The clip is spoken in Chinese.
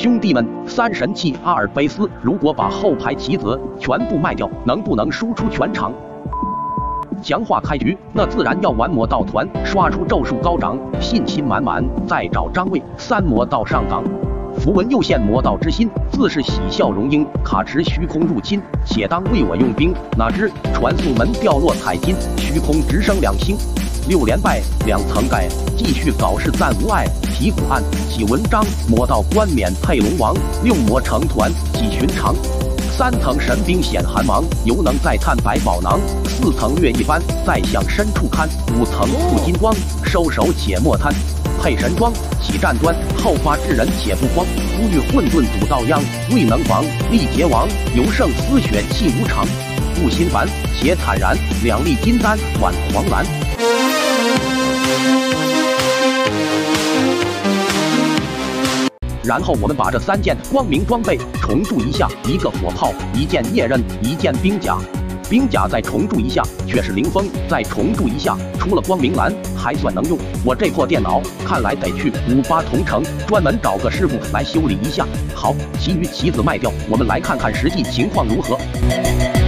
兄弟们，三神器阿尔卑斯如果把后排棋子全部卖掉，能不能输出全场？强化开局，那自然要玩魔道团，刷出咒术高涨，信心满满。再找张卫3魔道上岗。符文又现魔道之心，自是喜笑容英，卡池虚空入侵，且当为我用兵。哪知传送门掉落彩金，虚空直升2星，6连败2层盖，继续搞事暂无碍。题古案起文章，魔道冠冕配龙王，6魔成团几寻常。3层神兵显寒芒，犹能再探百宝囊。4层略一般，再向深处看。5层负金光，收手且莫贪。配神装起战端，后发制人且不慌。呼吁混沌堵道殃，未能防力竭亡。尤胜丝血气无常，不心烦且坦然。2粒金丹挽狂澜。然后我们把这3件光明装备重铸一下，一个火炮，1件夜刃，1件兵甲。兵甲再重铸一下，却是灵风，再重铸一下，出了光明蓝，还算能用。我这破电脑看来得去58同城专门找个师傅来修理一下。好，其余棋子卖掉，我们来看看实际情况如何。